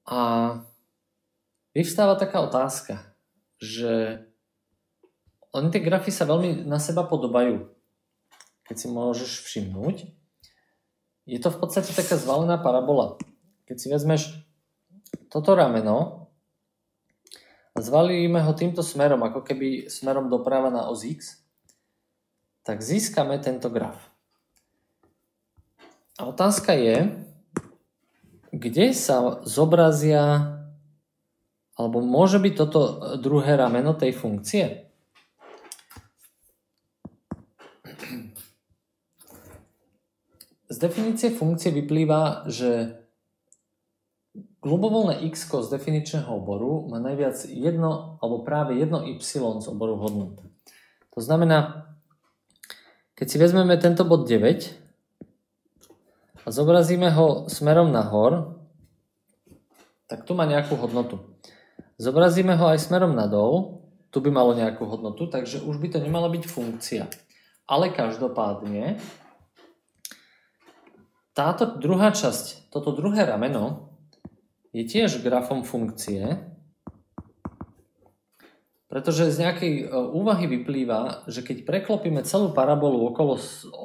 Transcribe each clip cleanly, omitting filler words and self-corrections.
A vyvstáva taká otázka, že oni tie grafy sa veľmi na seba podobajú. Keď si môžeš všimnúť, je to v podstate taká zvalená parabola. Keď si vezmeš toto rameno a zvalíme ho týmto smerom, ako keby smerom doprava na os X, tak získame tento graf. A otázka je, kde sa zobrazia, alebo môže byť toto druhé rameno tej funkcie? Z definície funkcie vyplýva, že ľubovoľné x z definičného oboru má najviac jedno, alebo práve jedno y z oboru hodnot. To znamená, keď si vezmeme tento bod 9 a zobrazíme ho smerom nahor, tak tu má nejakú hodnotu. Zobrazíme ho aj smerom nadol, tu by malo nejakú hodnotu, takže už by to nemala byť funkcia. Ale každopádne, táto druhá časť, toto druhé rameno je tiež grafom funkcie, pretože z nejakej úvahy vyplýva, že keď preklopíme celú parabolu okolo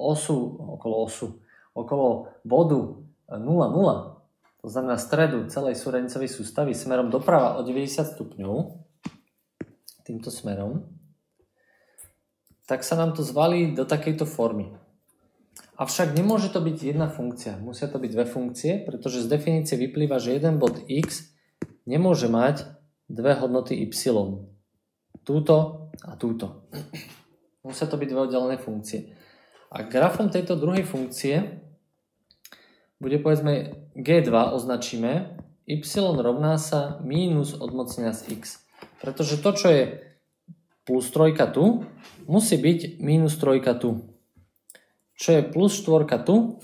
bodu 0,0, to znamená stredu celej súradnicovej sústavy smerom doprava o 90 stupňov, týmto smerom, tak sa nám to zvalí do takejto formy. Avšak nemôže to byť jedna funkcia, musia to byť dve funkcie, pretože z definície vyplýva, že jeden bod x nemôže mať dve hodnoty y. Túto a túto. Musia to byť dve oddelené funkcie. A grafom tejto druhej funkcie bude, povedzme, G2 označíme y rovná sa mínus odmocnenia z x. Pretože to, čo je plus trojka tu, musí byť mínus trojka tu. Čo je plus štvorka tu,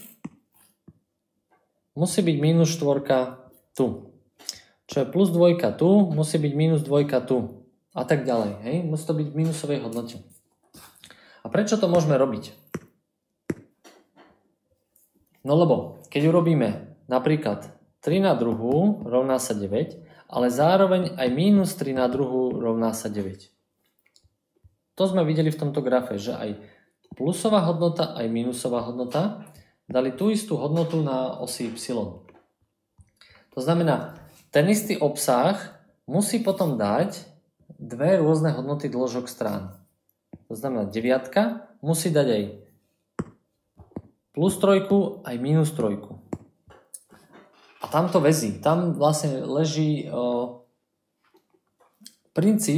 musí byť mínus štvorka tu. Čo je plus dvojka tu, musí byť mínus dvojka tu. A tak ďalej. Hej? Musí to byť v mínusovej hodnote. A prečo to môžeme robiť? No lebo, keď urobíme napríklad 3 na druhú rovná sa 9, ale zároveň aj mínus 3 na druhú rovná sa 9. To sme videli v tomto grafe, že aj plusová hodnota aj mínusová hodnota dali tú istú hodnotu na osi y. To znamená, ten istý obsah musí potom dať dve rôzne hodnoty dĺžok strán. To znamená, 9 musí dať aj plus trojku aj mínus trojku. A tam to väzí. Tam vlastne leží princíp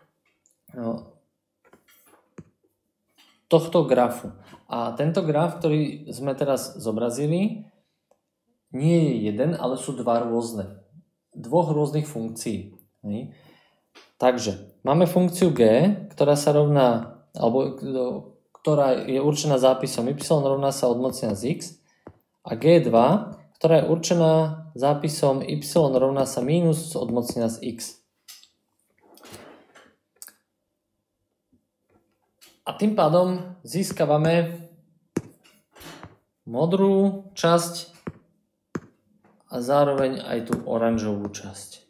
tohto grafu. A tento graf, ktorý sme teraz zobrazili, nie je jeden, ale sú dva rôzne. Dvoch rôznych funkcií. Takže máme funkciu g, ktorá sa rovná, alebo ktorá je určená zápisom y rovná sa odmocnenia z x, a g2, ktorá je určená zápisom y rovná sa mínus odmocnenia z x. A tým pádom získavame modrú časť a zároveň aj tú oranžovú časť.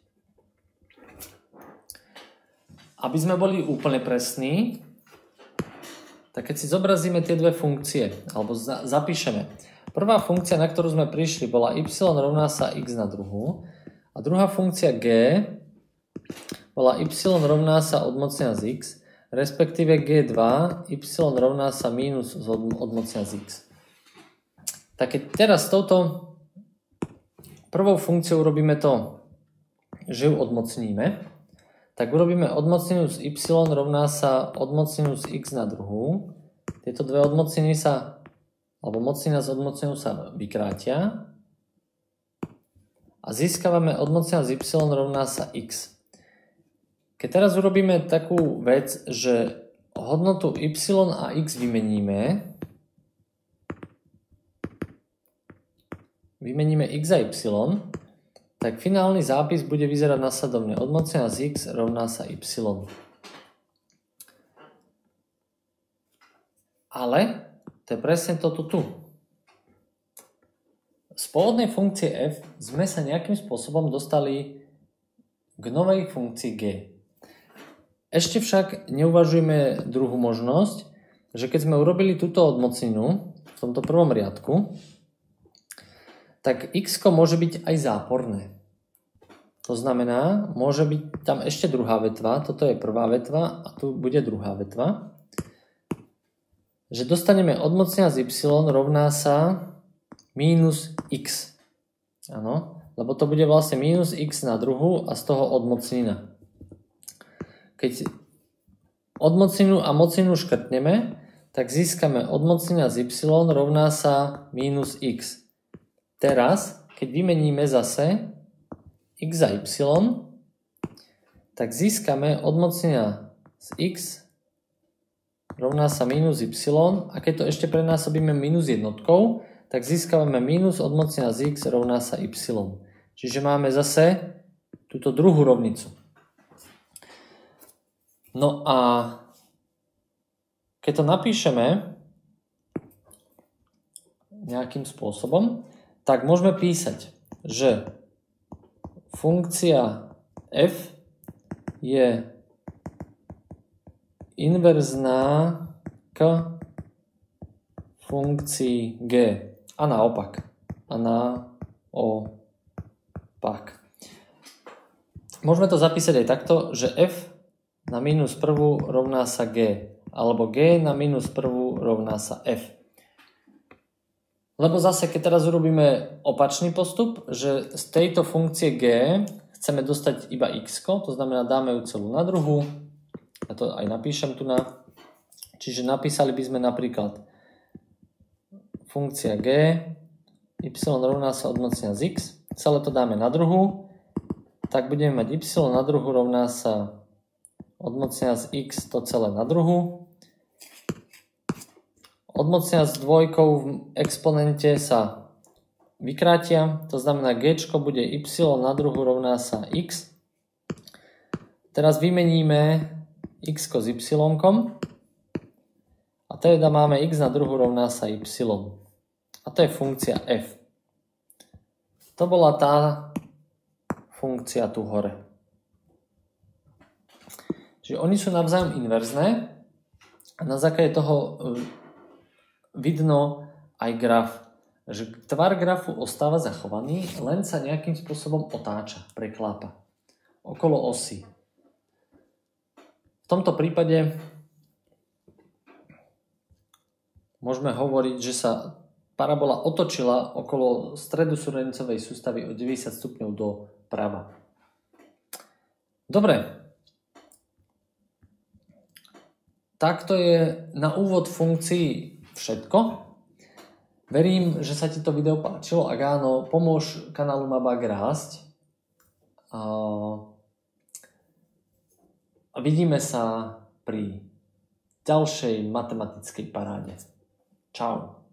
Aby sme boli úplne presní, tak keď si zobrazíme tie dve funkcie, alebo zapíšeme. Prvá funkcia, na ktorú sme prišli, bola y rovná sa x na druhú. A druhá funkcia g bola y rovná sa odmocnenia z x, respektíve G2 y rovná sa mínus odmocnenia z x. Tak keď teraz s touto prvou funkciou urobíme to, že ju odmocníme, tak urobíme odmocnenú z y rovná sa odmocnenú z x na druhú. Tieto dve odmocnenia sa, alebo mocnenia z odmocnenú sa vykrátia a získavame odmocnenia z y rovná sa x. Keď teraz urobíme takú vec, že hodnotu y a x vymeníme x a y, tak finálny zápis bude vyzerať nasledovne. Odmocnenia z x rovná sa y. Ale to je presne toto tu. Z pôvodnej funkcie f sme sa nejakým spôsobom dostali k novej funkcii g. Ešte však neuvažujeme druhú možnosť, že keď sme urobili túto odmocninu v tomto prvom riadku, tak x môže byť aj záporné. To znamená, môže byť tam ešte druhá vetva, toto je prvá vetva a tu bude druhá vetva, že dostaneme odmocnina z y rovná sa minus x. Áno, lebo to bude vlastne minus x na druhu a z toho odmocnina. Keď odmocninu a mocninu škrtneme, tak získame odmocnina z y rovná sa minus x. Teraz, keď vymeníme zase x za y, tak získame odmocnina z x rovná sa minus y a keď to ešte prenásobíme minus jednotkou, tak získavame minus odmocnina z x rovná sa y. Čiže máme zase túto druhú rovnicu. No a keď to napíšeme nejakým spôsobom, tak môžeme písať, že funkcia f je inverzná k funkcii g. A naopak. Môžeme to zapísať aj takto, že f na minus prvú rovná sa g. Alebo g na minus prvú rovná sa f. Lebo zase, keď teraz urobíme opačný postup, že z tejto funkcie g chceme dostať iba x, to znamená dáme ju celú na druhu. Ja to aj napíšem tu na. Čiže napísali by sme napríklad funkcia g, y rovná sa odmocnina z x, celé to dáme na druhu, tak budeme mať y na druhu rovná sa odmocnina z x, to celé na druhu. Odmocnina s dvojkou v exponente sa vykrátia, to znamená g bude y na druhu rovná sa x. Teraz vymeníme x s y a teda máme x na druhu rovná sa y. A to je funkcia f. To bola tá funkcia tu hore. Čiže oni sú navzájom inverzné a na základe toho vidno aj graf. Že tvar grafu ostáva zachovaný, len sa nejakým spôsobom otáča, preklápa okolo osy. V tomto prípade môžeme hovoriť, že sa parabola otočila okolo stredu súrodencovej sústavy o 90 stupňov doprava. Dobre. Takto je na úvod funkcií všetko. Verím, že sa ti to video páčilo. Ak áno, pomôž kanálu Mabák rásť. A vidíme sa pri ďalšej matematickej paráde. Čau.